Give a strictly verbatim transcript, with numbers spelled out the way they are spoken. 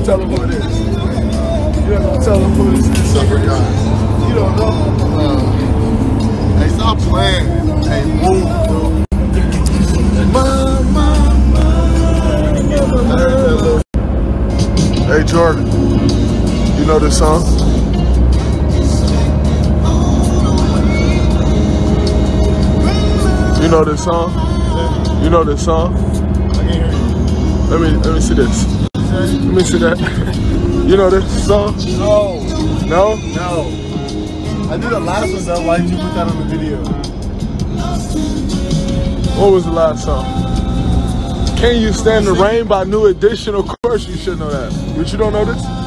Tell them who it is. You're not gonna tell them who this is. I forgot. You don't know. Uh, hey, stop playing. Hey, move, dude. Hey Jordan, you know this song? You know this song? You know this song? I can hear you. Let me let me see this. Let me see that. You know this song? No. No? No. I did the last one though. Why did you put that on the video? What was the last song? Can You Stand the Rain by New Edition? Of course you should know that. But you don't know this?